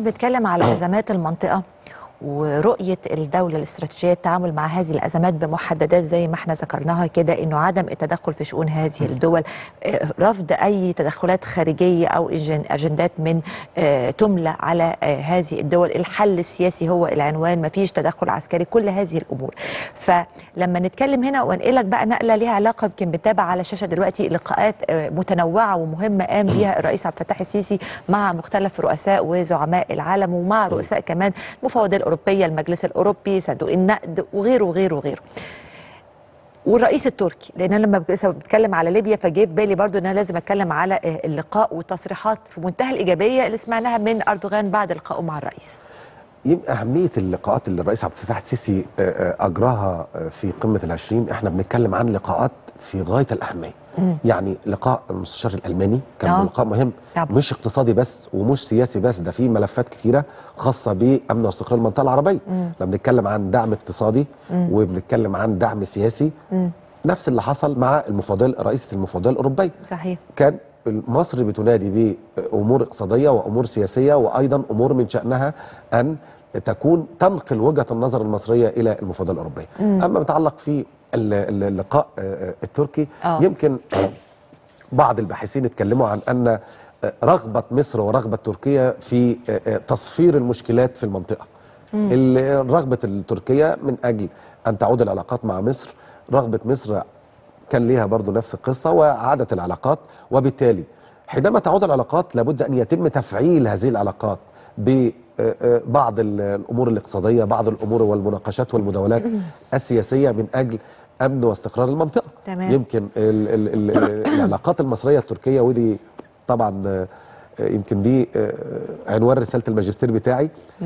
بنتكلم على أزمات المنطقة ورؤية الدولة الاستراتيجية التعامل مع هذه الأزمات بمحددات زي ما احنا ذكرناها كده، إنه عدم التدخل في شؤون هذه الدول، رفض أي تدخلات خارجية أو أجندات من تملى على هذه الدول. الحل السياسي هو العنوان، مفيش تدخل عسكري، كل هذه الأمور. فلما نتكلم هنا وانقلك بقى نقلة ليها علاقة، يمكن بنتابع على الشاشة دلوقتي لقاءات متنوعة ومهمة قام بيها الرئيس عبد الفتاح السيسي مع مختلف رؤساء وزعماء العالم، ومع رؤساء كمان المفوضية الأوروبية، المجلس الأوروبي، صندوق النقد، وغيره وغيره وغيره. والرئيس التركي، لان انا لما بتكلم على ليبيا فجاء في بالي برضو ان انا لازم اتكلم على اللقاء والتصريحات في منتهى الايجابيه اللي سمعناها من اردوغان بعد لقائه مع الرئيس. يبقى أهمية اللقاءات اللي الرئيس عبد الفتاح السيسي أجراها في قمة ال20، احنا بنتكلم عن لقاءات في غاية الأهمية. يعني لقاء المستشار الألماني كان لقاء مهم، مش اقتصادي بس ومش سياسي بس، ده في ملفات كتيرة خاصة بأمن واستقرار المنطقة العربية. لما بنتكلم عن دعم اقتصادي وبنتكلم عن دعم سياسي، نفس اللي حصل مع رئيسة المفوضية الأوروبية. صحيح. كان مصر بتنادي بأمور اقتصادية وأمور سياسية، وأيضا أمور من شأنها أن تنقل وجهة النظر المصرية إلى المفوضية الأوروبية. أما بيتعلق في اللقاء التركي، يمكن بعض الباحثين اتكلموا عن أن رغبة مصر ورغبة تركيا في تصفير المشكلات في المنطقة. رغبة التركية من أجل أن تعود العلاقات مع مصر، رغبة مصر كان ليها برضو نفس القصة وعادت العلاقات، وبالتالي حينما تعود العلاقات لابد أن يتم تفعيل هذه العلاقات ببعض الأمور الاقتصادية، بعض الأمور والمناقشات والمداولات السياسية من أجل أمن واستقرار المنطقة. تمام. يمكن العلاقات المصرية التركية، ودي طبعا يمكن دي عنوان رسالة الماجستير بتاعي،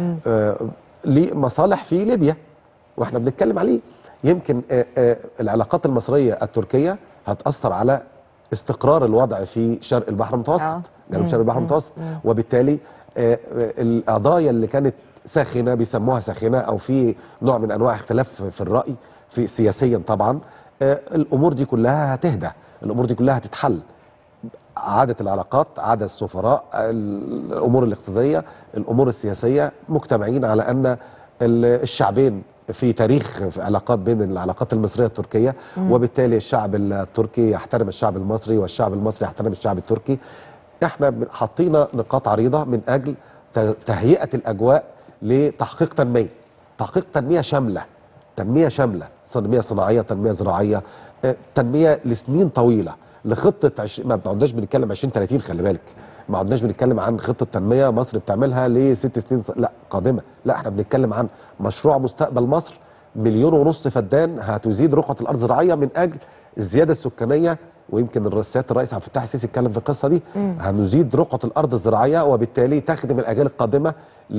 لمصالح في ليبيا واحنا بنتكلم عليه. يمكن العلاقات المصرية التركية هتأثر على استقرار الوضع في شرق البحر المتوسط، جنوب شرق البحر المتوسط، وبالتالي القضايا اللي كانت ساخنة، بيسموها ساخنة أو في نوع من أنواع اختلاف في الرأي في سياسيا طبعا، الأمور دي كلها هتهدى، الأمور دي كلها هتتحل. عادة العلاقات، عادة السفراء، الأمور الاقتصادية، الأمور السياسية، مجتمعين على أن الشعبين في تاريخ في علاقات بين العلاقات المصرية التركية، وبالتالي الشعب التركي يحترم الشعب المصري والشعب المصري يحترم الشعب التركي. احنا حطينا نقاط عريضة من أجل تهيئة الأجواء لتحقيق تنمية، تحقيق تنمية شاملة، تنمية شاملة، تنمية صناعية، تنمية زراعية، تنمية لسنين طويلة، لخطة ما بنقعدناش بنتكلم 2030، خلي بالك، ما عدناش بنتكلم عن خطة تنمية مصر بتعملها ل6 سنين لا قادمة، لا احنا بنتكلم عن مشروع مستقبل مصر، 1.5 مليون فدان هتزيد رقعة الأرض زراعية من أجل الزيادة السكانية. ويمكن سيادة الرئيس عبد الفتاح السيسي اتكلم في القصة دي، هنزيد رقعة الأرض الزراعية وبالتالي تخدم الأجيال القادمة ل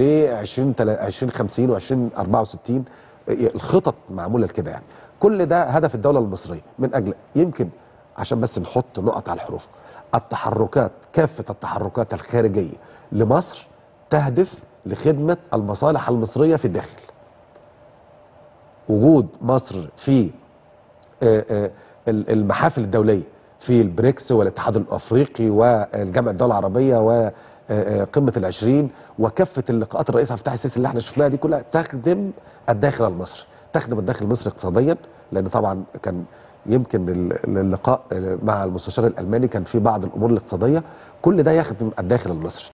2050 و2064. الخطط معمولة لكده يعني. كل ده هدف الدولة المصرية من أجل، يمكن عشان بس نحط نقط على الحروف، التحركات، كافة التحركات الخارجية لمصر تهدف لخدمة المصالح المصرية في الداخل. وجود مصر في المحافل الدولية، في البريكس والاتحاد الأفريقي والجامعة الدول العربية وقمة ال20 وكافة اللقاءات الرئيس عبد الفتاح السيسي اللي احنا شفناها دي كلها تخدم الداخل المصري، تخدم الداخل المصري اقتصاديا، لأن طبعا كان يمكن اللقاء مع المستشار الألماني كان في بعض الأمور الاقتصادية، كل ده يخدم الداخل المصري.